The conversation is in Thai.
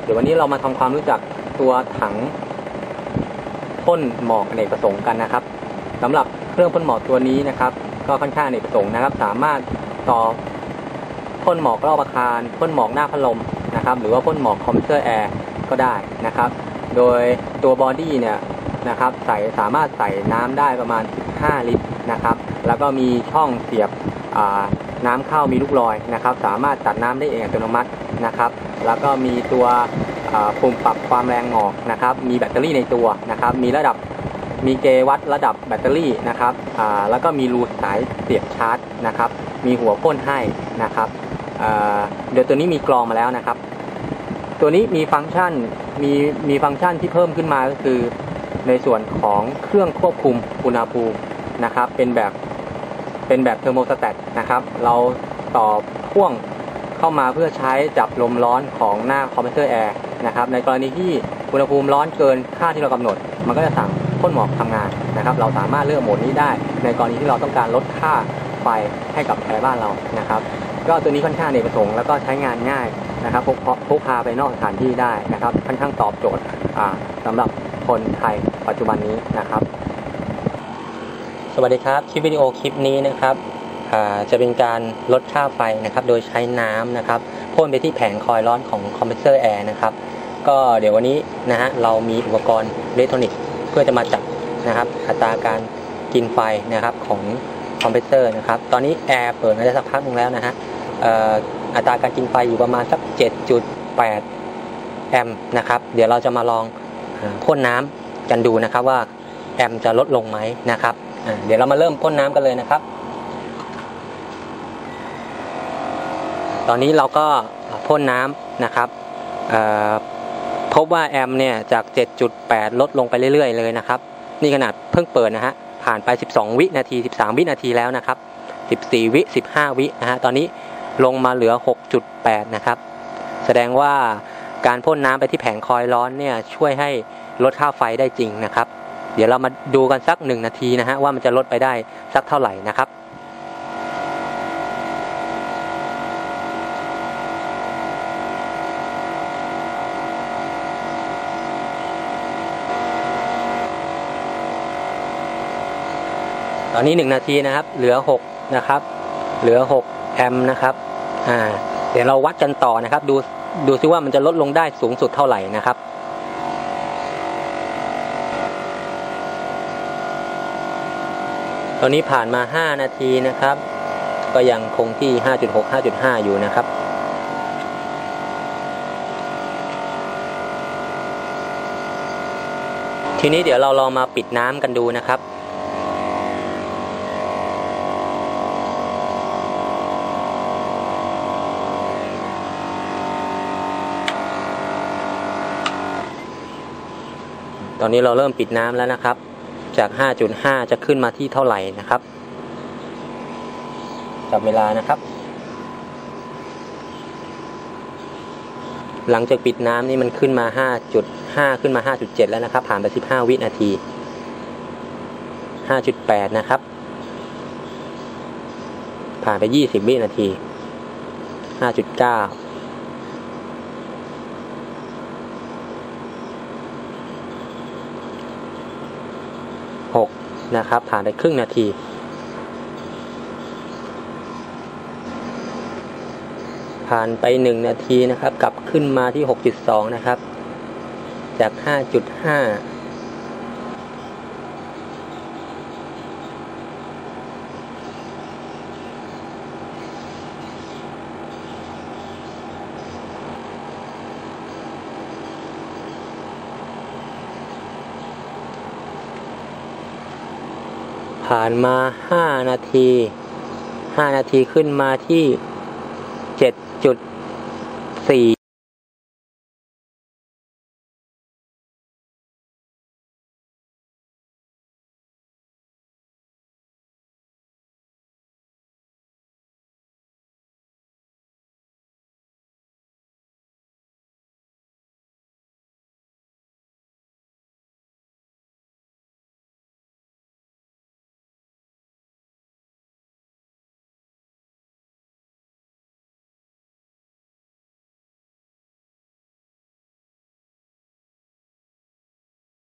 เดี๋ยววันนี้เรามาทำความรู้จักตัวถังพ่นหมอกอเนกประสงค์กันนะครับสำหรับเครื่องพ่นหมอกตัวนี้นะครับก็ค่อนข้างอเนกประสงค์นะครับสามารถต่อพ่นหมอกรอบอาคารพ่นหมอกหน้าพัดลมนะครับหรือว่าพ่นหมอกคอมเพรสเซอร์แอร์ก็ได้นะครับโดยตัวบอดี้เนี่ยนะครับสามารถใส่น้ำได้ประมาณ15 ลิตรนะครับแล้วก็มีช่องเสียบน้ำเข้ามีลูกลอยนะครับสามารถตัดน้ำได้เองอัตโนมัตินะครับแล้วก็มีตัวปุ่มปรับความแรงหมอกนะครับมีแบตเตอรี่ในตัวนะครับมีเกวัดระดับแบตเตอรี่นะครับแล้วก็มีรูสายเสียบชาร์จนะครับมีหัวพ่นให้นะครับเดี๋ยวตัวนี้มีกรองมาแล้วนะครับตัวนี้มีฟังก์ชันที่เพิ่มขึ้นมาก็คือในส่วนของเครื่องควบคุมอุณหภูมินะครับเป็นแบบเทอร์โมสแตทนะครับเราต่อพ่วงเข้ามาเพื่อใช้จับลมร้อนของหน้าคอมเพรสเซอร์แอร์นะครับในกรณีที่อุณหภูมิร้อนเกินค่าที่เรากำหนดมันก็จะสั่งพ่นหมอกทำงานนะครับเราสามารถเลือกโหมดนี้ได้ในกรณีที่เราต้องการลดค่าไฟให้กับแอร์บ้านเรานะครับก็ตัวนี้ค่อนข้างอเนกประสงค์แล้วก็ใช้งานง่ายนะครับพกพาไปนอกสถานที่ได้นะครับค่อนข้างตอบโจทย์สำหรับคนไทยปัจจุบันนี้นะครับสวัสดีครับคลิปวิดีโอคลิปนี้นะครับจะเป็นการลดค่าไฟนะครับโดยใช้น้ำนะครับพ่นไปที่แผงคอยล์ร้อนของคอมเพรสเซอร์แอร์นะครับก็เดี๋ยววันนี้นะฮะเรามีอุปกรณ์อิเล็กทรอนิกส์เพื่อจะมาจับนะครับอัตราการกินไฟนะครับของคอมเพรสเซอร์นะครับตอนนี้แอร์เปิดมาได้สักพักนึงแล้วนะฮะอัตราการกินไฟอยู่ประมาณสัก 7.8 แอมป์นะครับเดี๋ยวเราจะมาลองพ่นน้ำกันดูนะครับว่าแอมป์จะลดลงไหมนะครับเดี๋ยวเรามาเริ่มพ่นน้ำกันเลยนะครับตอนนี้เราก็พ่นน้ำนะครับพบว่าแอมป์เนี่ยจาก 7.8 ลดลงไปเรื่อยๆเลยนะครับนี่ขนาดเพิ่งเปิดนะฮะผ่านไป12 วินาที13 วินาทีแล้วนะครับ14 วิ15 วินะฮะตอนนี้ลงมาเหลือ 6.8 นะครับแสดงว่าการพ่นน้ำไปที่แผงคอยล์ร้อนเนี่ยช่วยให้ลดค่าไฟได้จริงนะครับเดี๋ยวเรามาดูกันสัก1 นาทีนะฮะว่ามันจะลดไปได้สักเท่าไหร่นะครับตอนนี้1 นาทีนะครับเหลือ6นะครับเหลือ6 แอมป์นะครับเดี๋ยวเราวัดกันต่อนะครับดูซิว่ามันจะลดลงได้สูงสุดเท่าไหร่นะครับตอนนี้ผ่านมา5 นาทีนะครับก็ยังคงที่ 5.6 5.5 อยู่นะครับทีนี้เดี๋ยวเราลองมาปิดน้ำกันดูนะครับตอนนี้เราเริ่มปิดน้ำแล้วนะครับจาก 5.5 จะขึ้นมาที่เท่าไหร่นะครับจับเวลานะครับหลังจากปิดน้ำนี่มันขึ้นมา 5.5 ขึ้นมา 5.7 แล้วนะครับผ่านไป15 วินาที 5.8 นะครับผ่านไป20 วินาที 5.9นะครับผ่านไปครึ่งนาทีผ่านไป1 นาทีนะครับกลับขึ้นมาที่ 6.2 นะครับจาก 5.5ผ่านมา5 นาที5 นาทีขึ้นมาที่ 7.4